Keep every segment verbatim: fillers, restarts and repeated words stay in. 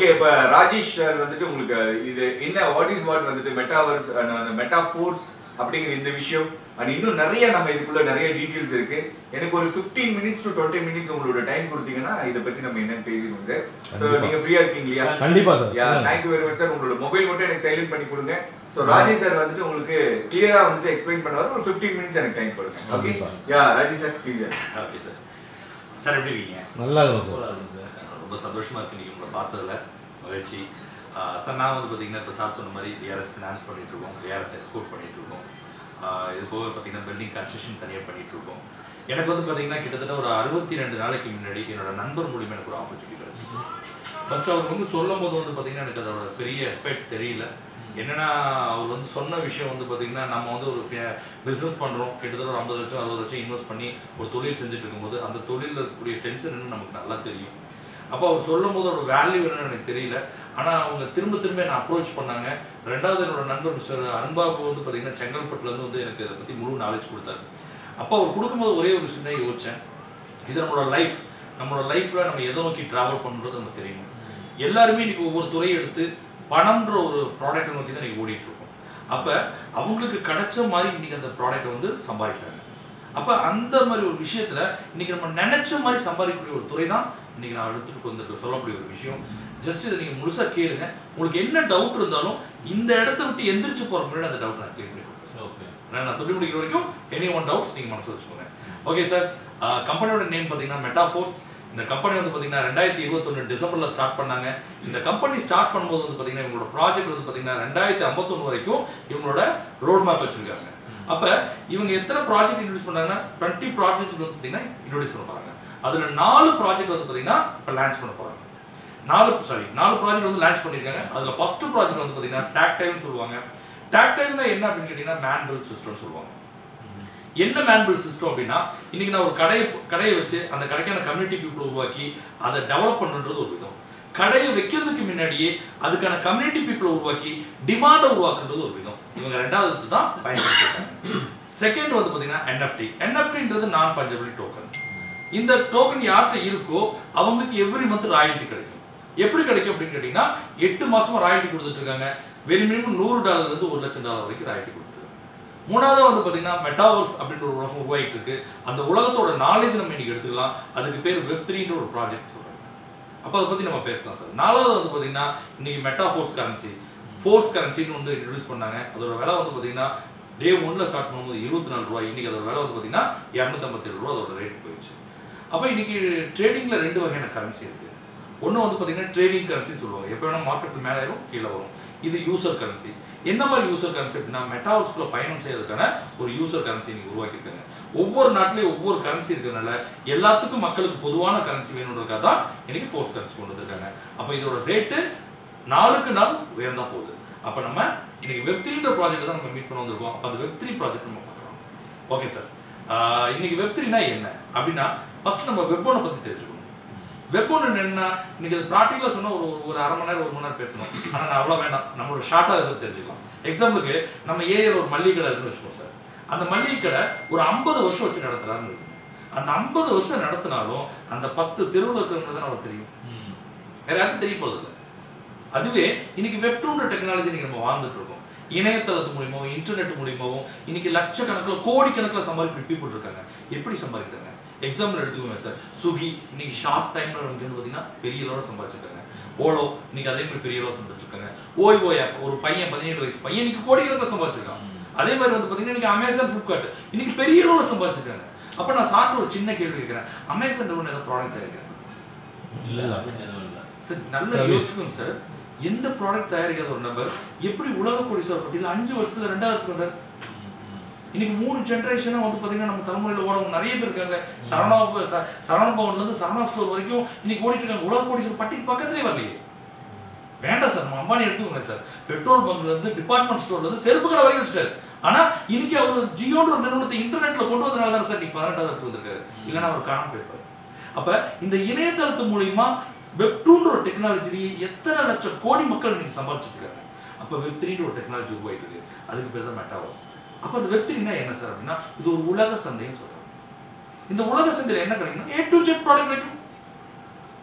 Okay இப்போ Rajesh sir வந்துட்டு உங்களுக்கு இது என்ன வாட் இஸ் வாட் வந்துட்டு மெட்டாவர்ஸ் அந்த மெட்டாஃபோர்ஸ் அப்படிங்கிற இந்த விஷயம் அண்ட் இன்னும் நிறைய நம்ம இதுக்குள்ள நிறைய டீடைல்ஸ் இருக்கு. எனக்கு ஒரு fifteen minutes to twenty minutes உங்களோட டைம் கொடுத்தீங்கன்னா இதை பத்தி நம்ம என்னன்னு பேசிடுவோம் சார். ஸோ நீங்க ஃப்ரீயா இருக்கீங்க இல்லையா? கண்டிப்பா sir. Ya thank you very much sir. உங்களோட மொபைல் மட்டும் எனக்கு சைலண்ட் பண்ணி கொடுங்க. ஸோ ராஜேஷ் சார் வந்துட்டு உங்களுக்கு கிளியரா வந்துட்டு எக்ஸ்பிளைன் பண்ணுவார். ஒரு ஃபிஃப்டீன் மினிட்ஸ் எனக்கு டைம் கொடுங்க. Okay ya Rajesh sir please sir. Okay sir. Sir எப்படி இருக்கீங்க? நல்லா இருக்கும் சார். ரொம்ப சந்தோஷமா இருக்கு நீங்கள் உங்களை பார்த்ததில் மகிழ்ச்சி. சார் நான் வந்து பார்த்தீங்கன்னா இப்போ சார் சொன்ன மாதிரி டிஆர்எஸ் ஃபினான்ஸ் பண்ணிட்டு இருக்கோம், டிஆர்எஸ் எக்ஸ்போர்ட் பண்ணிட்டு இருக்கோம். இது போக பார்த்தீங்கன்னா பில்டிங் கன்ஸ்ட்ரக்ஷன் தனியாக பண்ணிட்டு இருக்கோம். எனக்கு வந்து பார்த்தீங்கன்னா கிட்டத்தட்ட ஒரு அறுபத்தி ரெண்டு நாளைக்கு முன்னாடி என்னோட நண்பர் மூலியமாக எனக்கு ஒரு ஆப்பர்ச்சுனிட்டி கிடச்சிச்சு. ஃபர்ஸ்ட் அவர் வந்து சொல்லும் போது வந்து பார்த்தீங்கன்னா எனக்கு அதோட பெரிய எஃபெக்ட் தெரியல. என்னென்னா அவர் வந்து சொன்ன விஷயம் வந்து பார்த்தீங்கன்னா நம்ம வந்து ஒரு பிஸ்னஸ் பண்ணுறோம், கிட்டத்தட்ட ஒரு ஐம்பது லட்சம் அறுபது லட்சம் இன்வெஸ்ட் பண்ணி ஒரு தொழில் செஞ்சுட்டு இருக்கும்போது அந்த தொழிலில் இருக்கக்கூடிய டென்ஷன் என்னன்னு நமக்கு நல்லா தெரியும். அப்போ அவர் சொல்லும் போது ஒரு வேல்யூ என்னன்னு எனக்கு தெரியல. ஆனால் அவங்க திரும்ப திரும்ப என்னை அப்ரோச் பண்ணாங்க. ரெண்டாவது என்னோட நண்பர் மிஸ்டர் அன்பாபு வந்து பார்த்தீங்கன்னா செங்கல்பட்டுலேருந்து வந்து எனக்கு இதை பற்றி முழு நாலேஜ் கொடுத்தாரு. அப்போ அவர் கொடுக்கும்போது ஒரே ஒரு விஷயம் தான் யோசித்தேன், இது நம்மளோட லைஃப், நம்மளோட லைஃப்பில் நம்ம எதை நோக்கி ட்ராவல் பண்ணுறது நமக்கு தெரியணும். எல்லாருமே இன்றைக்கி ஒவ்வொரு துறையை எடுத்து பணம்ன்ற ஒரு ப்ராடக்டை நோக்கி தான் இன்றைக்கி ஓடிட்டுருக்கோம். அப்போ அவங்களுக்கு கிடைச்ச மாதிரி இன்றைக்கி அந்த ப்ராடக்டை வந்து சம்பாதிக்கிறாங்க. அப்போ அந்த மாதிரி ஒரு விஷயத்தில் இன்றைக்கி நம்ம நினச்ச மாதிரி சம்பாதிக்கக்கூடிய ஒரு துறை தான் இன்றைக்கி நான் எடுத்துகிட்டு வந்துட்டு சொல்லக்கூடிய ஒரு விஷயம். ஜஸ்ட் இதை நீங்கள் முழுசாக கேளுங்க. உங்களுக்கு என்ன டவுட் இருந்தாலும் இந்த இடத்த விட்டு எந்திரிச்சு போகிற முன்னாடி அந்த டவுட் நான் கிளியர் பண்ணி கொடுப்பேன் சார். ஓகே, நான் சொல்லி முடிக்கிற வரைக்கும் எனி ஒன் டவுட்ஸ் நீங்கள் மனசில் வச்சுக்கோங்க. Okay sir. கம்பெனியோட நேம் பார்த்தீங்கன்னா மெட்டாஃபோர்ஸ். இந்த கம்பெனி வந்து பார்த்தீங்கன்னா ரெண்டாயிரத்தி இருபத்தொன்று டிசம்பரில் ஸ்டார்ட் பண்ணாங்க. இந்த கம்பெனி ஸ்டார்ட் பண்ணும்போது வந்து பார்த்தீங்கன்னா இவங்களோட ப்ராஜெக்ட் வந்து பார்த்தீங்கன்னா ரெண்டாயிரத்தி ஐம்பத்தொன்று வரைக்கும் இவங்களோட ரோட் மேப் வச்சுருக்காங்க. அப்போ இவங்க எத்தனை ப்ராஜெக்ட் இன்ட்ரடியூஸ் பண்ணாங்கன்னா டுவெண்ட்டி ப்ராஜெக்ட் வந்து பார்த்தீங்கன்னா இன்ட்ரடியூஸ் பண்ண போகிறாங்க. அதில் நாலு ப்ராஜெக்ட் வந்து பார்த்தீங்கன்னா இப்போ லான்ச் பண்ண போகிறாங்க. நாலு சாரி நாலு ப்ராஜெக்ட் வந்து லான்ச் பண்ணியிருக்காங்க. அதில் ஃபஸ்ட்டு ப்ராஜெக்ட் வந்து பார்த்தீங்கன்னா டாக்டைல்னு சொல்லுவாங்க. டாக்டைல்னா என்ன அப்படின்னு கேட்டிங்கன்னா மேன்பிள் சிஸ்டம் சொல்லுவாங்க. என்ன மேன்பிள் சிஸ்டம் அப்படின்னா இன்றைக்கி நான் ஒரு கடையை கடையை வச்சு அந்த கடைக்கான கம்யூனிட்டி பீப்புளை உருவாக்கி அதை டெவலப் பண்ணுன்றது ஒரு விதம். கடையை வைக்கிறதுக்கு முன்னாடியே அதுக்கான கம்யூனிட்டி பீப்புளை உருவாக்கி டிமாண்டை உருவாக்குன்றது ஒரு விதம். இவங்க ரெண்டாவது தான் பயன்படுத்திருக்காங்க. செகண்ட் வந்து பார்த்தீங்கன்னா என்எஃப்டி. என்எஃப்டின்றது நான் பஞ்சபிலிட்டி டோக்கன். இந்த டோக்கன் யார்கிட்ட இருக்கோ அவங்களுக்கு எவ்ரி மந்த் ராயல்ட்டி கிடைக்கும். எப்படி கிடைக்கும் அப்படின்னு கேட்டிங்கன்னா எட்டு மாசமா ராயல்ட்டி கொடுத்துட்டு இருக்காங்க. வெரி மினிமம் நூறு டாலர்லேருந்து ஒரு லட்சம் டாலர் வரைக்கும் ராயல்ட்டி கொடுத்துருக்காங்க. மூணாவது வந்து பார்த்தீங்கன்னா மெட்டாவர்ஸ் அப்படின்ற ஒரு உலகம் உருவாகிட்டு இருக்கு. அந்த உலகத்தோட நாலேஜ் நம்ம இன்னைக்கு எடுத்துக்கலாம். அதுக்கு பேர் வெப் த்ரீன்ற ஒரு ப்ராஜெக்ட் சொல்றாங்க. அப்போ அதை பற்றி நம்ம பேசலாம் சார். நாலாவது வந்து பார்த்தீங்கன்னா இன்னைக்கு மெட்டாஃபோர்ஸ் கரன்சி, ஃபோர்ஸ் கரன்சின்னு வந்து இன்ட்ரடியூஸ் பண்ணாங்க. அதோட விலை வந்து பார்த்தீங்கன்னா டே ஒன்ல ஸ்டார்ட் பண்ணும்போது இருபத்தி நாலு ரூபாய். இன்னைக்கு அதோட விலை வந்து பார்த்தீங்கன்னா இரநூத்தம்பத்தேழு ரூபா அதோட ரேட் போயிடுச்சு. அப்போ இன்னைக்கு ட்ரேடிங்ல ரெண்டு வகையான கரன்சி இருக்கு. ஒன்று வந்து பார்த்தீங்கன்னா ட்ரேடிங் கரன்சின்னு சொல்லுவாங்க. எப்போ வேணால் மார்க்கெட் மேலே ஏறும் கீழே வரும். இது யூசர் கரன்சி. என்ன மாதிரி யூசர் கரன்சி அப்படின்னா மெட்டாவர்ஸ்குள்ள பயணம் செய்யறதுக்கான ஒரு யூசர் கரன்சி இன்னைக்கு உருவாக்கியிருக்காங்க. ஒவ்வொரு நாட்டிலையும் ஒவ்வொரு கரன்சி இருக்கிறதுனால எல்லாத்துக்கும் மக்களுக்கு பொதுவான கரன்சி வேணுன்றதுக்காக தான் இன்னைக்கு ஃபோர்ஸ் கரன்சி கொண்டு வந்திருக்காங்க. அப்போ இதோட ரேட்டு நாளுக்கு நாள் உயர்ந்தா போகுது. அப்போ நம்ம இன்னைக்கு வெப் த்ரீன்ற ப்ராஜெக்ட் தான் நம்ம மீட் பண்ண வந்திருக்கோம். அப்போ அந்த வெப் த்ரீ ப்ராஜெக்ட் நம்ம பார்க்கலாம். Okay sir. இன்னைக்கு வெப் த்ரீனா என்ன அப்படின்னா ஃபர்ஸ்ட் நம்ம வெப் ஒன்னை பற்றி தெரிஞ்சுக்கணும். வெப் ஒன்று என்ன இன்னைக்கு அது ப்ராக்டிக்கலாக சொன்னால் ஒரு ஒரு அரை மணி நேரம் ஒரு மணி நேரம் பேசணும். ஆனால் நான் அவ்வளோ வேண்டாம், நம்மளோட ஷார்ட்டாக இதை தெரிஞ்சுக்கலாம். எக்ஸாம்பிளுக்கு நம்ம ஏரியாவில் ஒரு மல்லிகை கடை இருக்குன்னு வச்சுக்கோம் சார். அந்த மல்லிகை கடை ஒரு ஐம்பது வருஷம் வச்சு நடத்துறாருன்னு இருக்குங்க. அந்த ஐம்பது வருஷம் நடத்தினாலும் அந்த பத்து தெருவில் இருக்கிறவங்க தான் அவருக்கு தெரியும், வேற யாருக்கும் தெரிய போகிறது இல்லை. அதுவே இன்னைக்கு வெப்டூன்ற டெக்னாலஜி இன்னைக்கு நம்ம வாழ்ந்துட்டு இருக்கோம். இணையதளத்து மூலியமாவும் இன்டர்நெட் மூலியமாவும் இன்னைக்கு லட்சக்கணக்கில் கோடிக்கணக்கில் சம்பாதிக்கிற பீப்புள் இருக்காங்க. எப்படி சம்பாதிக்கிறாங்க? எக்ஸாம்பிள் எடுத்துக்கோங்க சார். ஸ்விக்கி இன்னைக்கு ஷார்ட் டைம்ல வந்து பார்த்தீங்கன்னா பெரிய அளவில் சம்பாதிச்சிருக்காங்க. ஓலோ இன்னைக்கு அதே மாதிரி பெரிய அளவில் சம்பாதிச்சிருக்காங்க. ஓய்வோ ஆப் ஒரு பையன் பதினேழு வயசு பையன் இன்னைக்கு கோடிக்கணக்கில் சம்பாதிச்சிருக்கான். அதே மாதிரி வந்து பார்த்தீங்கன்னா இன்னைக்கு அமேசான், ஃபிளிப்கார்ட் இன்னைக்கு பெரிய அளவில் சம்பாதிச்சிருக்காங்க. அப்போ நான் சார்ட்டு ஒரு சின்ன கேள்வி கேட்குறேன், அமேசான் ஏதாவது ப்ராடக்ட் தயாரிக்கிறாங்க சார்? இல்லை சார். நல்ல யோசிக்கணும் சார். எந்த ப்ராடக்ட் தயாரிக்காத ஒரு நபர் எப்படி உலக கோடீஸ்வரர் பட்டியலில் அஞ்சு வருஷத்துல ரெண்டாயிரத்துக்கு வந்தார்? இன்னைக்கு மூணு ஜென்ரேஷனாக வந்து பார்த்தீங்கன்னா நம்ம தலைமுறையில் ஓடவங்க நிறைய பேர் இருக்காங்க. சரணா சரண பவன்லேருந்து சரணா ஸ்டோர் வரைக்கும் இன்னைக்கு ஓடிட்டு இருக்காங்க. உலக கோடீஸ்வரர் பட்டியல் பக்கத்துலேயே வரலையே. வேண்டாம் சார், நம்ம அம்பானி எடுத்துக்கோங்க சார். பெட்ரோல் பங்க்லேருந்து டிபார்ட்மெண்ட் ஸ்டோர்லேருந்து செருப்பு கடை வரைக்கும் வச்சுட்டாரு. ஆனால் இன்னைக்கு அவர் ஜியோன்ற ஒரு நிறுவனத்தை இன்டர்நெட்டில் கொண்டு வந்தனால தான் சார் இன்னைக்கு பதினெட்டாவது இடத்துக்கு வந்திருக்காரு. இல்லைன்னா அவர் காணாம போயிருப்பார். அப்போ இந்த இணையதளத்து மூலியமா வெப் டூன்ற ஒரு டெக்னாலஜிலேயே எத்தனை லட்சம் கோடி மக்கள் இன்னைக்கு சம்பாதிச்சுட்டு இருக்காங்க. அப்போ வெப் த்ரீன்ற ஒரு டெக்னாலஜி உருவாயிட்டு இருக்கு. அதுக்கு பேர் தான் மெட்டாவர்ஸ். அப்போ அந்த வெப் த்ரீனா என்ன சார் அப்படின்னா இது ஒரு உலக சந்தைன்னு சொல்றாங்க. இந்த உலக சந்தையில் என்ன கிடைக்குன்னா ஏ டு ஜெட் ப்ராடக்ட் கிடைக்கும்.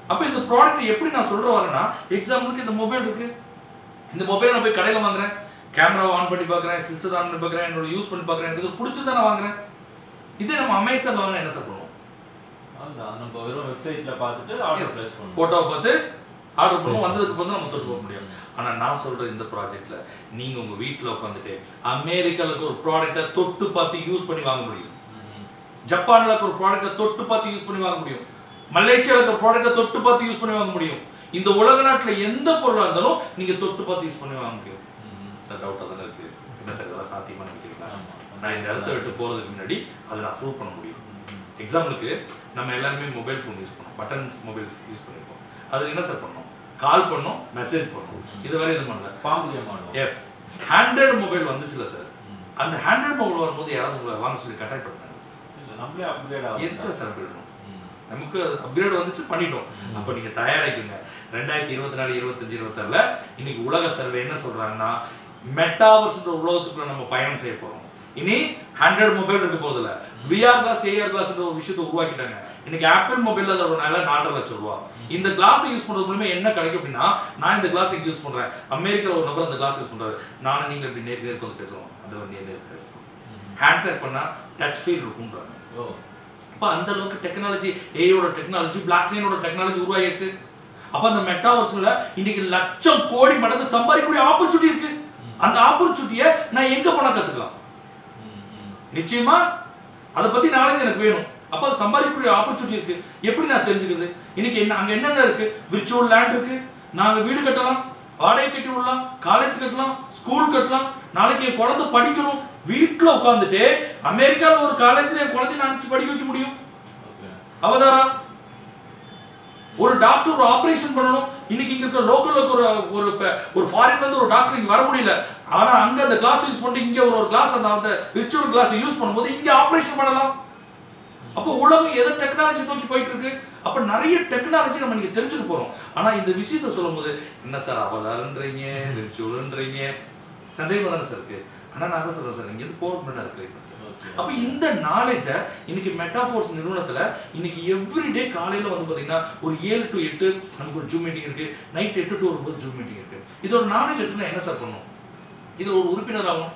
அப்ப இந்த ப்ராடக்ட் எப்படி நான் சொல்ற வரேன்னா எக்ஸாம்பிளுக்கு இந்த மொபைல் இருக்கு, இந்த மொபைல் நான் போய் கடையில் வாங்குறேன், கேமரா ஆன் பண்ணி பார்க்குறேன், சிஸ்டத்தை ஆன் பண்ணி பார்க்குறேன், என்னோட யூஸ் பண்ணி பார்க்குறேன், எனக்கு இது பிடிச்சதான் நான் வாங்குறேன். இதே நம்ம அமேசான்ல வாங்கினா என்ன சார் பண்ணுவோம்? அதான் நம்ம வெறும் வெப்சைட்ல பார்த்துட்டு ஆர்டர் பிளேஸ் பண்ணுவோம், ஃபோட்டோவை பார்த்து ஆர்டர் பண்ணுவோம், வந்ததுக்கு வந்து நம்ம தொட்டு போக முடியும். ஆனால் நான் சொல்ற இந்த ப்ராஜெக்ட்ல நீங்க உங்க வீட்டில் உட்காந்துட்டு அமெரிக்காவுக்கு ஒரு ப்ராடக்டை தொட்டு பார்த்து யூஸ் பண்ணி வாங்க முடியும், ஜப்பான்ல இருக்க ஒரு ப்ராடக்டை தொட்டு பார்த்து யூஸ் பண்ணி வாங்க முடியும், மலேசியாவில் இருக்கிற ப்ராடக்டை தொட்டு பார்த்து யூஸ் பண்ணி வாங்க முடியும். இந்த உலக நாட்டில் எந்த பொருளாக இருந்தாலும் நீங்க தொட்டு பார்த்து யூஸ் பண்ணி வாங்க முடியும். சார் டவுட்டாக தானே இருக்கு, என்ன சார் இதெல்லாம் சாத்தியமா நினைக்கிறீங்களா? நான் இந்த இடத்த விட்டு போறதுக்கு முன்னாடி அதை நான் ப்ரூவ் பண்ண முடியும். எக்ஸாம்பிளுக்கு நம்ம எல்லாருமே மொபைல் ஃபோன் யூஸ் பண்ணோம், பட்டன்ஸ் மொபைல் யூஸ் பண்ணியிருப்போம். அதில் என்ன சார் பண்ணோம்? கால் பண்ணோம், மெசேஜ் பண்ணோம், இது வரை இது பண்ணல. எஸ், ஹேண்ட்ரட் மொபைல் வந்துச்சுல சார், அந்த ஹேண்ட்ரட் மொபைல் வரும்போது யாராவது உங்களை வாங்க சொல்லி கட்டாயப்படுத்தினாங்க சார்? நம்மளே அப்கிரேட் எதுக்கு சார் அப்கிரேட்? நமக்கு அப்கிரேட் வந்துச்சு, பண்ணிட்டோம். அப்போ நீங்க தயாராகிக்கோங்க. ரெண்டாயிரத்தி இருபத்தி நாலு இருபத்தஞ்சு இருபத்தாறுல இன்னைக்கு உலக சர்வே என்ன சொல்றாங்கன்னா, மெட்டாவர்ஸ் உலகத்துக்குள்ள நம்ம பயணம் செய்ய போறோம். இனி ஹண்ட்ரட் மொபைல் இருக்க போறது இல்ல, விஆர் கிளாஸ் ஏஆர் கிளாஸ் ஒரு விஷயத்தை உருவாக்கிட்டாங்க. இன்னைக்கு ஆப்பிள் மொபைல் அதோட நல்ல நாலரை லட்சம் ரூபா. இந்த கிளாஸ் யூஸ் பண்றது மூலமா என்ன கிடைக்கும் அப்படின்னா, நான் இந்த கிளாஸ் யூஸ் பண்றேன், அமெரிக்கால ஒரு நபர் அந்த கிளாஸ் யூஸ் பண்றாரு, நானும் நீங்க இப்படி நேருக்கு நேருக்கு வந்து பேசுவோம், அந்த வந்து நேருக்கு பேசுவோம், ஹேண்ட்செட் பண்ணா டச் ஃபீல் இருக்கும்ன்றாங்க. அப்ப அந்த அளவுக்கு டெக்னாலஜி, ஏஐயோட டெக்னாலஜி, பிளாக் செயினோட டெக்னாலஜி உருவாகிடுச்சு. அப்ப அந்த மெட்டாவர்ஸ்ல இன்னைக்கு லட்சம் கோடி மடங்கு சம்பாதிக்கக்கூடிய ஆப்பர்ச்சுனிட்டி இருக்கு. அந்த ஆப்பர்ச்சுனிட்டியை நான் எங்க பணம் கத்துக்கலாம்? நிச்சயமா அதை பத்தி நாலேஜ் எனக்கு வேணும். அப்ப அது சம்பாதிக்கக்கூடிய ஆப்பர்ச்சுனிட்டி இருக்கு. எப்படி நான் தெரிஞ்சுக்கிறது? இன்னைக்கு என்ன அங்க என்னென்ன இருக்கு? விர்ச்சுவல் லேண்ட் இருக்கு, நாங்க வீடு கட்டலாம், வாடகை கட்டி விடலாம், காலேஜ் கட்டலாம், ஸ்கூல் கட்டலாம், நாளைக்கு என் குழந்தை படிக்கணும், வீட்டில் உட்காந்துட்டு அமெரிக்காவில் ஒரு காலேஜ்ல என் குழந்தை நான் படிக்க வைக்க முடியும். அவதாரா ஒரு டாக்டர் ஒரு ஆபரேஷன் பண்ணணும், இன்னைக்கு இங்க இருக்க லோக்கல்ல ஒரு ஒரு ஒரு ஃபாரின்ல இருந்து ஒரு டாக்டர் இங்க வர முடியல, ஆனா அங்க அந்த கிளாஸ் யூஸ் பண்ணிட்டு இங்க ஒரு கிளாஸ் அந்த அந்த விர்ச்சுவல் கிளாஸ் யூஸ் பண்ணும்போது இங்க ஆபரேஷன் பண்ணலாம். அப்போ உலகம் எதை டெக்னாலஜி நோக்கி போயிட்டு இருக்கு. அப்ப நிறைய டெக்னாலஜி நம்ம நீங்க தெரிஞ்சுக்க போறோம். ஆனா இந்த விஷயத்த சொல்லும் போது என்ன சார் அவதாரன்றீங்க, விர்ச்சுவல்ன்றீங்க, சந்தேகம் தானே சார் இருக்கு. ஆனா நான் தான் சொல்றேன் சார், இங்க இருந்து போக முடியாது இருக்கு. அப்ப இந்த நாலேஜ இன்னைக்கு மெட்டாஃபோர்ஸ் நிறுவனத்துல இன்னைக்கு எவ்ரிடே காலையில வந்து பாத்தீங்கன்னா ஒரு ஏழு டு எட்டு நமக்கு ஒரு ஜூம் மீட்டிங் இருக்கு, நைட் எட்டு டு ஒன்பது ஜூம் மீட்டிங் இருக்கு. இதோட நாலேஜ் எடுத்துனா என்ன சார் பண்ணும்? இது ஒரு உறுப்பினர் ஆகும்.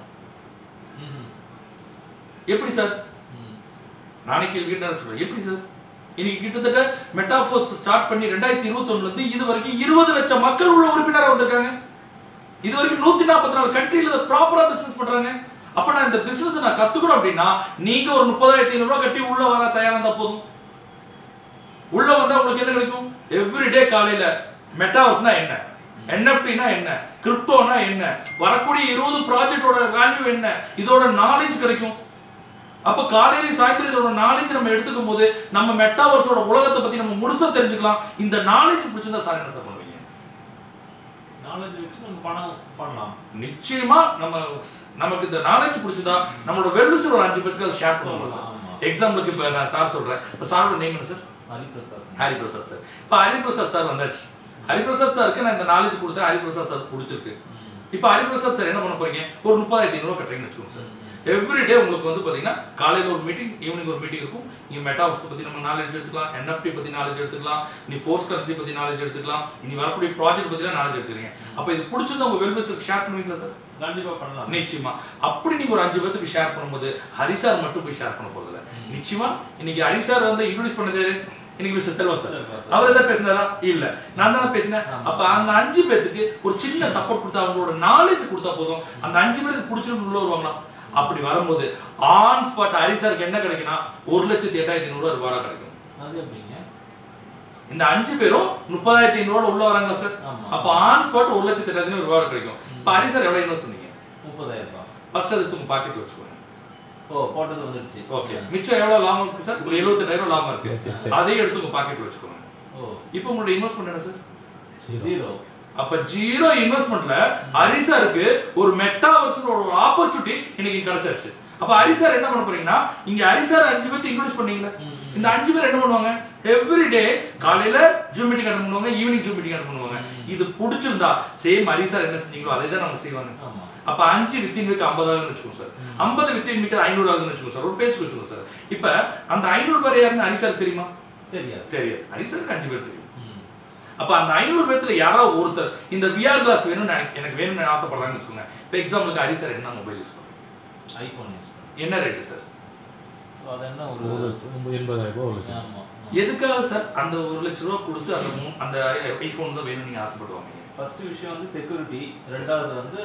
எப்படி சார்? நானே கேள்வி சொல்றேன், எப்படி சார்? இன்னைக்கு கிட்டத்தட்ட மெட்டாஃபோர்ஸ் ஸ்டார்ட் பண்ணி ரெண்டாயிரத்தி இருபத்தி ஒண்ணுல இருந்து இது வரைக்கும் இருபது லட்சம் மக்கள் உள்ள உறுப்பினராக வந்திருக்காங்க. இது வரைக்கும் நூத்தி நாற்பத்தி நாலு கண்ட்ரியில ப்ராப்பரா பிசினஸ் பண்றாங்க. அப்ப நான் இந்த பிசினஸ் நான் கத்துக்கணும் அப்படின்னா நீங்க ஒரு முப்பதாயிரத்தி ஐநூறு ரூபாய் கட்டி உள்ள வர தயாரா இருந்தா போதும். உள்ள வந்தா உங்களுக்கு என்ன கிடைக்கும்? எவ்ரிடே காலையில மெட்டாவர்ஸ்னா என்ன, என்எஃப்டினா என்ன, கிரிப்டோனா என்ன, வரக்கூடிய இருபது ப்ராஜெக்டோட வேல்யூ என்ன, இதோட நாலேஜ் கிடைக்கும். அப்ப காலையில சாயந்தரம் இதோட நாலேஜ் நம்ம எடுத்துக்கும் போது நம்ம மெட்டாவர்ஸோட உலகத்தை பத்தி நம்ம முழுசா தெரிஞ்சுக்கலாம். இந்த நாலேஜ் பிடிச்சிருந்தா சார் என்ன சார் பண்ணுவீங்க? நாலேஜ் வச்சு நம்ம பணம் பண்ணலாம். நிச்சயமா நம்ம நமக்கு இந்த நாலேஜ் பிடிச்சதா நம்மளோட வெல்விஸ் ஒரு அஞ்சு பேருக்கு அதை ஷேர் பண்ணுவோம் சார். எக்ஸாம்பிளுக்கு இப்ப நான் சார் சொல்றேன், இப்ப சாரோட நேம் என்ன சார்? ஹரிபிரசாத். ஹரிபிரசாத் சார். இப்ப ஹரிபிரசாத் சார் வந்தாச்சு. ஹரிபிரசாத் சாருக்கு நான் இந்த நாலேஜ் கொடுத்தேன், ஹரிபிரசாத் சார் பிடிச்சிருக்கு. இப்ப ஹரிபிரசாத் சார் என்ன பண்ண போறீங்க? ஒரு முப்பதாயிரத்தி ஐநூறு ரூபாய் கட்டுறீங்கன்னு வச்சுக்கோங்க சார். எவ்ரிடே உங்களுக்கு வந்து பாத்தீங்கன்னா காலையில ஒரு மீட்டிங், ஈவினிங் ஒரு மீட்டிங் இருக்கும். நீங்க மெட்டாவர்ஸ் பத்தி நம்ம நாலேஜ் எடுத்துக்கலாம், என்எஃப்டி பத்தி நாலேஜ் எடுத்துக்கலாம், நீ ஃபோர்ஸ் கரன்சி பத்தி நாலேஜ் எடுத்துக்கலாம், இனி வரக்கூடிய ப்ராஜெக்ட் பத்தி நாலேஜ் எடுத்துக்கிறீங்க. அப்ப இது பிடிச்சிருந்தா உங்க வெல்விஸுக்கு ஷேர் பண்ணுவீங்களா சார்? கண்டிப்பா பண்ணலாம். நிச்சயமா. அப்படி நீங்க ஒரு அஞ்சு பேருக்கு ஷேர் பண்ணும்போது ஹரிசார் மட்டும் போய் ஷேர் பண்ண போறதில்ல. நிச்சயமா இன்னைக்கு ஹரிசார் வந்து இன்ட்ரோடியூஸ் பண்ணது இன்னைக்கு மிஸ்டர் செல்வா சார். அவர் எதாவது பேசினாரா? இல்ல, நான் தானே பேசினேன். அப்ப அந்த அஞ்சு பேருக்கு ஒரு சின்ன சப்போர்ட் கொடுத்தா, அவங்களோட நாலேஜ் கொடுத்தா போதும், அந்த அஞ்சு பேருக்கு பிடிச்சிருந்து உள்ள வருவாங்களா? அப்படி வரும்போது ஆன் ஸ்பாட் ஹரிசாருக்கு என்ன கிடைக்குன்னா ஒரு லட்சத்தி எட்டாயிரத்தி ஐநூறு ரூபாய் ரிவார்டா கிடைக்கும். இந்த அஞ்சு பேரும் முப்பதாயிரத்தி ஐநூறு ரூபாய் உள்ள வராங்களா சார்? அப்ப ஆன் ஸ்பாட் ஒரு லட்சத்தி எட்டாயிரத்தி ஐநூறு ரிவார்டு கிடைக்கும். இப்ப ஹரிசார் எவ்வளவு இன்வெஸ்ட் பண்ணீங்க? முப்பதாயிரம் ரூபாய். ஃபர்ஸ்ட் அது உங்க பாக்கெட்ல வச்சுக்கோங்க. ஓ, போட்டது வந்துருச்சு. ஓகே, மிச்சம் எவ்வளவு லாபம் இருக்கு சார்? ஒரு எழுபத்தி எட்டாயிரம் லாபம் இருக்கு. அதையும் எடுத்து உங்க பாக்கெட்ல வச்சுக்கோங்க. ஓ, இப்போ உங்களோட இன்வெஸ்ட்மென்ட் என்ன சார்? ஜீரோ. அப்ப ஜீரோ இன்வெஸ்ட்மென்ட்ல ஹரிசாருக்கு ஒரு மெட்டாவர்ஸ் ஒரு ஆப்பர்ச்சுனிட்டி இன்னைக்கு கிடைச்சாச்சு. அப்ப ஹரிசார் என்ன பண்ண போறீங்கன்னா, இங்க ஹரிசார் அஞ்சு பேருக்கு இன்ட்ரோடியூஸ் பண்ணீங்களா? இந்த அஞ்சு பேர் என்ன பண்ணுவாங்க? எவ்ரிடே காலையில ஜூம் மீட்டிங் அட்டெண்ட் பண்ணுவாங்க, ஈவினிங் ஜூம் மீட்டிங் அட்டெண்ட் பண்ணுவாங்க. இது பிடிச்சிருந்தா சேம் ஹரிசார் என்ன செஞ்சீங்களோ அதை தான் அவங்க செய்வாங்க. அப்ப அஞ்சு வித்தின் வீக் ஐம்பதாயிரம் வச்சுக்கோங்க சார். ஐம்பது வித்தின் வீக் ஐநூறு ஆகுதுன்னு வச்சுக்கோங்க சார். ஒரு பேச்சுக்கு வச்சுக்கோங்க சார். இப்ப அந்த ஐநூறு பேர் யாருன்னு ஹரிசார் தெரியுமா? தெரியாது. தெரியாது. ஹரிசாருக்கு அஞ்சு பேர் தெரியும். அப்போ அந்த ஐநூறு பேர்த்துல யாராவது ஒருத்தர் இந்த விஆர் கிளாஸ் வேணும்னு எனக்கு வேணும்னு ஆசைப்படுறாங்கன்னு வச்சுக்கோங்க. இப்போ எக்ஸாம்பிளுக்கு ஹரி சார் என்ன மொபைல் யூஸ் பண்ணுறீங்க? ஐஃபோன் யூஸ் பண்ணுறேன். என்ன ரேட்டு சார்? அது என்ன ஒரு எண்பதாயிரம் ரூபாய் ஒரு லட்சம். ஆமாம். எதுக்காக சார் அந்த ஒரு லட்ச ரூபா கொடுத்து அந்த அந்த ஐஃபோன் தான் வேணும்னு நீங்கள் ஆசைப்படுவாங்க? ஃபர்ஸ்ட் விஷயம் வந்து செக்யூரிட்டி, ரெண்டாவது வந்து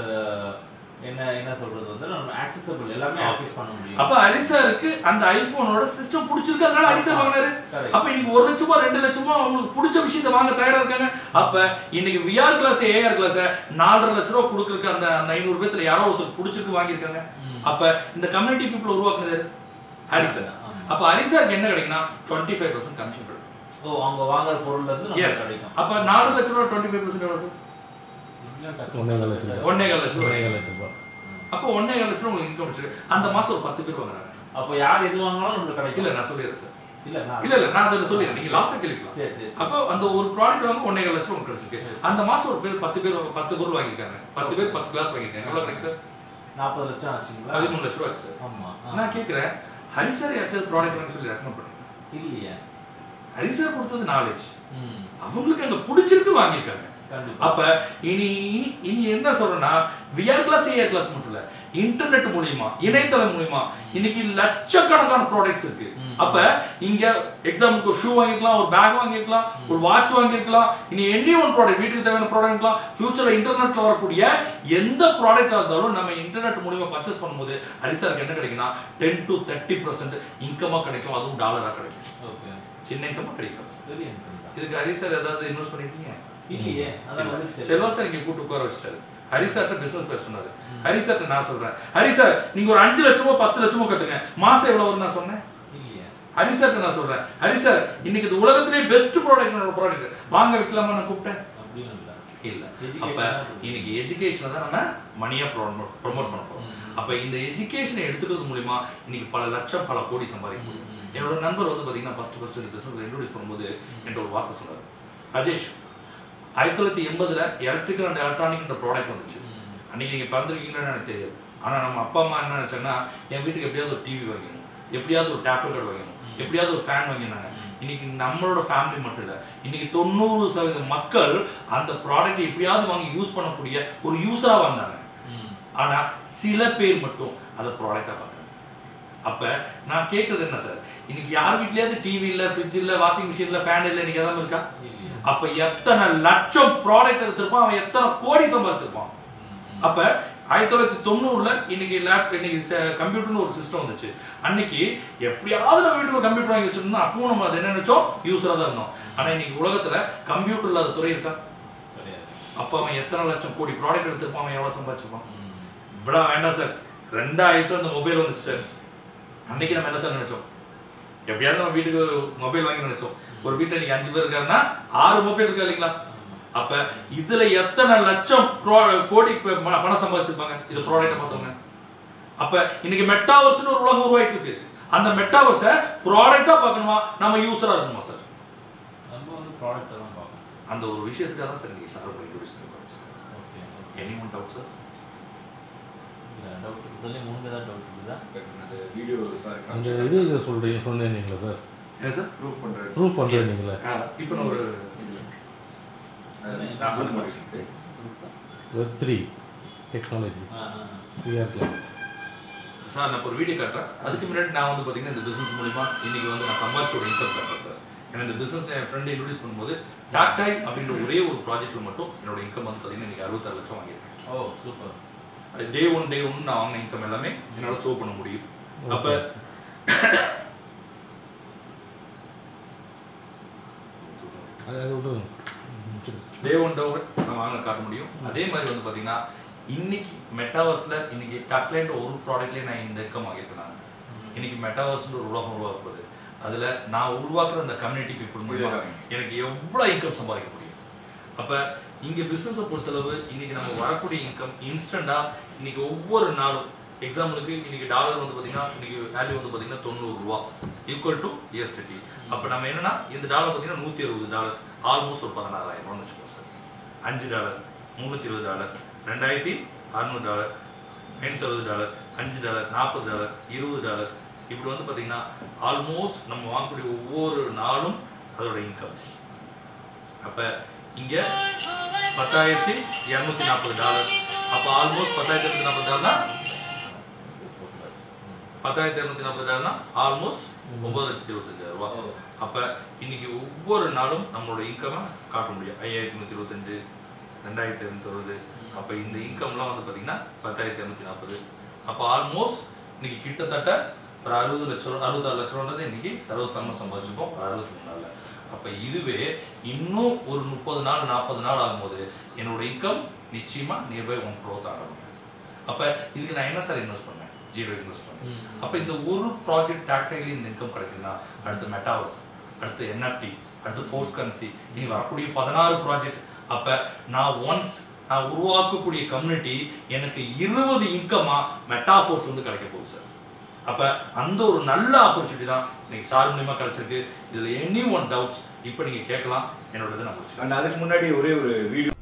என்ன என்ன சொல்றது வந்து நம்ம ஆக்சஸபிள், எல்லாமே ஆக்சஸ் பண்ண முடியும். அப்ப ஹரிசாருக்கு அந்த ஐபோனோட சிஸ்டம் பிடிச்சிருக்கு, அதனால ஹரிசார் வாங்கினாரு. அப்ப இன்னைக்கு ஒரு லட்சமா ரெண்டு லட்சமா அவங்களுக்கு பிடிச்ச விஷயத்தை வாங்க தயாரா இருக்காங்க. அப்ப இன்னைக்கு விஆர் கிளாஸ் ஏஆர் கிளாஸ் நாலரை லட்ச ரூபா கொடுக்கறதுக்கு அந்த அந்த ஐநூறு பேர்த்துல யாரோ ஒருத்தர் பிடிச்சிருக்கு வாங்கியிருக்காங்க. அப்ப இந்த கம்யூனிட்டி பீப்புள் உருவாக்குனது ஹரிசார். அப்ப ஹரிசாருக்கு என்ன கிடைக்குன்னா டுவெண்ட்டி ஃபைவ் பர்சன்ட் கமிஷன் கிடைக்கும். ஓ, அவங்க வாங்குற பொருள்ல இருந்து நமக்கு கிடைக்கும். அப்ப நாலு லட்ச ரூபா டுவெண்ட்டி ஃபைவ் பர்சன்ட் எவ்வளவு சார்? ஒன்னே கால் லட்சம் ரூபாய். ஒன்னே கால் லட்சம் ஒன்னே கால் லட்சம் ரூபாய். அப்போ ஒன்னே கால் லட்சம் உங்களுக்கு இன்கம் வச்சிருக்கு. அந்த மாசம் ஒரு பத்து பேர் வாங்குறாங்க. அப்போ யார் எது வாங்கினாலும் நமக்கு கிடைக்கும். இல்ல நான் சொல்லிடுறேன் சார். இல்ல இல்ல இல்ல நான் அதை சொல்லிடுறேன், நீங்க லாஸ்டா கேளுக்கலாம். சரி சரி. அப்போ அந்த ஒரு ப்ராடக்ட் வாங்க ஒன்னே கால் லட்சம் உங்களுக்கு கிடைச்சிருக்கு. அந்த மாசம் ஒரு பேர் பத்து பேர் பத்து பொருள் வாங்கியிருக்காங்க. பத்து பேர் பத்து கிளாஸ் வாங்கியிருக்காங்க. எவ்வளவு கிடைக்கும் சார்? நாற்பது லட்சம் ஆச்சுங்களா? பதிமூணு லட்சம் ரூபாய் சார். ஆமா. நான் கேட்கிறேன், ஹரிசார் யார்கிட்ட ப்ராடக்ட் வாங்கி சொல்லி ரெக்கமெண்ட் பண்ணுங்க. இல்லையா? ஹரிசார் கொடுத்தது நாலேஜ், அவங்களுக்கு அங்க பிடிச்சிருக்கு வாங்கியிருக்காங்க. அப்ப இனி இனி இனி என்ன சொல்றேன்னா, விஆர் கிளாஸ் ஏஆர் கிளாஸ் மட்டும் இல்ல, இன்டர்நெட் மூலமா இணையதளம் மூலமா இன்னைக்கு லட்சக்கணக்கான ப்ராடக்ட்ஸ் இருக்கு. அப்ப இங்க எக்ஸாம்பிளுக்கு ஒரு ஷூ வாங்கிக்கலாம், ஒரு பேக் வாங்கிக்கலாம், ஒரு வாட்ச் வாங்கிக்கலாம், இனி எனி ஒன் ப்ராடக்ட், வீட்டுக்கு தேவையான ப்ராடக்ட், ஃபியூச்சர்ல இன்டர்நெட்ல வரக்கூடிய எந்த ப்ராடக்டா இருந்தாலும் நம்ம இன்டர்நெட் மூலமா பர்ச்சேஸ் பண்ணும்போது ஹரிசாருக்கு என்ன கிடைக்குன்னா டென் டு தேர்ட்டி பர்சன்ட் இன்கமா கிடைக்கும். அதுவும் டாலரா கிடைக்கும். சின்ன இன்கமா கிடைக்கும். இதுக்கு ஹரிசார் ஏதாவது இன்வெஸ்ட் பண்ணிருக்கீங்க? இல்லையே. செல்வா சார் இங்க கூட்டு உட்கார வச்சிட்டாரு. ஹரிசார்ட்ட பிசினஸ் பேச சொன்னாரு. ஹரிசார்ட்ட நான் சொல்றேன், ஹரிசார் நீங்க ஒரு அஞ்சு லட்சமோ பத்து லட்சமோ கட்டுங்க, மாசம் எவ்வளவு வரும் நான் சொன்னேன். ஹரிசார்ட்ட நான் சொல்றேன், ஹரிசார் இன்னைக்கு இது உலகத்திலேயே பெஸ்ட் ப்ராடக்ட் ப்ராடக்ட் வாங்க வைக்கலாமா நான் கூப்பிட்டேன். இல்ல. அப்ப இன்னைக்கு எஜுகேஷனை தான் நம்ம மணியா ப்ரொமோட் பண்ண போறோம். அப்ப இந்த எஜுகேஷனை எடுத்துக்கிறது மூலியமா இன்னைக்கு பல லட்சம் பல கோடி சம்பாதிக்க முடியும். என்னோட நண்பர் வந்து பாத்தீங்கன்னா ஃபர்ஸ்ட் ஃபர்ஸ்ட் இந்த பிசினஸ் இன்ட்ரோடியூஸ் பண்ணும்போது என்கிட்ட ஒரு வார்த்தை சொன்னார், ராஜேஷ் ஆயிரத்தி தொள்ளாயிரத்தி எண்பதுல எலக்ட்ரிக்கல் அண்ட் எலக்ட்ரானிக் ப்ராடக்ட் வந்துச்சு. அன்னைக்கு நீங்க பிறந்திருக்கீங்கன்னு எனக்கு தெரியாது. ஆனா நம்ம அப்பா அம்மா என்ன நினைச்சாங்கன்னா, என் வீட்டுக்கு எப்படியாவது ஒரு டிவி வாங்கணும், எப்படியாவது ஒரு டேப்லெட் கார்டு வாங்கணும், எப்படியாவது ஒரு ஃபேன் வாங்கினாங்க. இன்னைக்கு நம்மளோட ஃபேமிலி மட்டும் இல்லை, இன்னைக்கு தொண்ணூறு சதவீத மக்கள் அந்த ப்ராடக்ட் எப்படியாவது வாங்கி யூஸ் பண்ணக்கூடிய ஒரு யூஸரா வந்தாங்க. ஆனா சில பேர் மட்டும் அதை ப்ராடக்டா பார்த்தாங்க. அப்ப நான் கேட்கறது என்ன சார், இன்னைக்கு யார் வீட்லயாவது டிவி இல்ல, ஃப்ரிட்ஜ் இல்ல, வாஷிங் மிஷின் இல்ல, ஃபேன் இல்ல, இன்னைக்கு எதாவது இருக்கா? அப்ப எத்தனை லட்சம் ப்ராடக்ட் எடுத்திருப்பான், அவன் எத்தனை கோடி சம்பாதிச்சிருப்பான். அப்ப ஆயிரத்தி தொள்ளாயிரத்தி தொண்ணூறுல இன்னைக்கு லேப் இன்னைக்கு கம்ப்யூட்டர்னு ஒரு சிஸ்டம் வந்துச்சு. அன்னைக்கு எப்படியாவது நம்ம வீட்டுக்கு ஒரு கம்ப்யூட்டர் வாங்கி வச்சிருந்தோம். அப்பவும் நம்ம அதை என்ன நினைச்சோம், யூஸரா தான் இருந்தோம். ஆனா இன்னைக்கு உலகத்துல கம்ப்யூட்டர் இல்லாத துறை இருக்கா? அப்ப அவன் எத்தனை லட்சம் கோடி ப்ராடக்ட் எடுத்திருப்பான், அவன் எவ்வளவு சம்பாதிச்சிருப்பான். இவ்வளவு வேண்டாம் சார், ரெண்டாயிரத்து அந்த மொபைல் வந்துச்சு சார். அன்னைக்கு நம்ம என்ன சார் நினைச்சோம், எப்படியாவது நம்ம வீட்டுக்கு மொபைல் வாங்கி நினைச்சோம். ஒரு வீட்டுல நீங்க அஞ்சு பேர் இருக்காருன்னா ஆறு மொபைல் இருக்கா இல்லைங்களா? அப்ப இதுல எத்தனை லட்சம் கோடி பணம் சம்பாதிச்சிருப்பாங்க இந்த ப்ராடக்ட்டை பார்த்தவங்க. அப்ப இன்னைக்கு மெட்டாவர்ஸ்னு ஒரு உலகம் உருவாயிட்டு இருக்கு. அந்த மெட்டாவர்ஸை ப்ராடக்டா பார்க்கணுமா, நம்ம யூஸரா இருக்கணுமா சார்? நம்ம வந்து ப்ராடக்ட்டை தான் பார்க்கணும். அந்த ஒரு விஷயத்துக்காக தான் சார் நீங்க சார் போய் இன்ட்ரோடியூஸ் பண்ணி வச்சிருக்காங்க. Okay. Any one doubt sir? இல்ல டவுட் சொல்லி மூணு தான் டவுட் இருக்குதா? அந்த வீடியோ சார் அந்த இது இதை சொல்றீங்க சொன்னீங்களா சார்? என்ன சார் ப்ரூஃப் பண்றேன் ப்ரூஃப் பண்றீங்களா? இப்போ நான் ஒரு web three technology VR glass sir நான் ஒரு வீடியோ காட்டுறேன். அதுக்கு முன்னாடி நான் வந்து பார்த்தீங்கன்னா இந்த பிசினஸ் மூலிமா இன்னைக்கு வந்து நான் சம்பாதிச்ச ஒரு இன்கம் காட்டுறேன் சார். ஏன்னா இந்த பிசினஸ் என் ஃப்ரெண்ட் இன்ட்ரோடியூஸ் பண்ணும்போது டாக்டைல் அப்படின்ற ஒரே ஒரு ப்ராஜெக்ட்ல மட்டும் என்னோட இன்கம் வந்து பார்த்தீங்கன்னா இன்னைக்கு அறுபத்தாறு லட்சம் வாங்கியிருக்கேன். ஓ சூப்பர். அது டே ஒன் டே ஒன் நான் வாங்கின இன்கம் எல்லாமே என்னால் ஷோ பண்ண முடியும். அப்போ டே ஒன் டே ஒன் நான் வாங்க காட்ட முடியும். அதே மாதிரி வந்து பார்த்தீங்கன்னா இன்னைக்கு மெட்டாவர்ஸில் இன்னைக்கு டாக்லைன்ற ஒரு ப்ராடக்ட்லேயே நான் இந்த இன்கம் வாங்கியிருக்கேன். இன்னைக்கு மெட்டாவர்ஸ்ன்ற ஒரு உலகம் உருவாக்குவது, அதில் நான் உருவாக்குற அந்த கம்யூனிட்டி பீப்புள் மூலியமா எனக்கு எவ்வளோ இன்கம் சம்பாதிக்க முடியும். அப்போ இங்கே பிஸ்னஸை பொறுத்தளவு இன்னைக்கு நம்ம வரக்கூடிய இன்கம் இன்ஸ்டண்டாக இன்னைக்கு ஒவ்வொரு நாளும் எக்ஸாம்பிளுக்கு இன்னைக்கு டாலர் வந்து பார்த்தீங்கன்னா இன்னைக்கு வேல்யூ வந்து பார்த்தீங்கன்னா தொண்ணூறு ரூபா ஈக்குவல் டு யூஎஸ்டி. அப்போ நம்ம என்னன்னா இந்த டாலர் பார்த்தீங்கன்னா நூற்றி அறுபது டாலர் ஆல்மோஸ்ட் ஒரு பதினாறாயிரம் ரூபான்னு வச்சுக்கோங்க சார். அஞ்சு டாலர் முந்நூற்றி இருபது டாலர், ரெண்டாயிரத்தி அறுநூறு டாலர், ஐநூற்றி அறுபது டாலர், அஞ்சு டாலர், நாற்பது டாலர், இருபது டாலர், இப்படி வந்து பார்த்தீங்கன்னா ஆல்மோஸ்ட் நம்ம வாங்கக்கூடிய ஒவ்வொரு நாளும் அதோட இன்கம்ஸ். அப்போ இங்கே பத்தாயிரத்தி இரநூத்தி நாற்பது டாலர். அப்போ ஆல்மோஸ்ட் பத்தாயிரத்தி இரநூத்தி நாற்பது டாலர்னா பத்தாயிரத்தி இரநூத்தி நாற்பது டாலர்னா ஆல்மோஸ்ட் ஒன்பது லட்சத்தி இருபத்தஞ்சாயிரம் ரூபா. அப்போ இன்னைக்கு ஒவ்வொரு நாளும் நம்மளோட இன்கமை காட்ட முடியும். ஐயாயிரத்தி நூற்றி இருபத்தஞ்சு, ரெண்டாயிரத்தி இரநூத்தி அறுபது. அப்போ இந்த இன்கம்லாம் வந்து பார்த்தீங்கன்னா பத்தாயிரத்தி இரநூத்தி நாற்பது. அப்போ ஆல்மோஸ்ட் இன்னைக்கு கிட்டத்தட்ட ஒரு அறுபது லட்ச ரூபா அறுபத்தாறு லட்ச ரூபான்றது இன்னைக்கு சர்வசாதாரணமாக சம்பாதிச்சிருக்கோம் ஒரு அறுபத்தி மூணு நாளில். அப்போ இதுவே இன்னும் ஒரு முப்பது நாள் நாற்பது நாள் ஆகும்போது என்னோட இன்கம் நிச்சயமாக நியர்பை ஒன் க்ரோத் ஆக முடியும். அப்போ இதுக்கு நான் என்ன சார் இன்வெஸ்ட் பண்ணேன்? ஜீரோ இன்வெஸ்ட் பண்ணேன். அப்போ இந்த ஒரு ப்ராஜெக்ட் டாக்டிகலி இந்த இன்கம் கிடைக்குதுன்னா அடுத்து மெட்டாவர்ஸ், அடுத்து என்எஃப்டி, அடுத்து ஃபோர்ஸ் கரன்சி, இனி வரக்கூடிய பதினாறு ப்ராஜெக்ட். அப்போ நான் ஒன்ஸ் நான் உருவாக்கக்கூடிய கம்யூனிட்டி எனக்கு இருபது இன்கமா மெட்டாஃபோர்ஸ் வந்து கிடைக்க போகுது சார். அப்போ அந்த ஒரு நல்ல ஆப்பர்ச்சுனிட்டி தான் இன்னைக்கு சார் மூலியமா கிடைச்சிருக்கு. இதில் எனி ஒன் டவுட்ஸ் இப்போ நீங்கள் கேட்கலாம். என்னோட இதை நான் முடிச்சுக்கிறேன். அதுக்கு முன்னாடி ஒரே ஒரு வீடியோ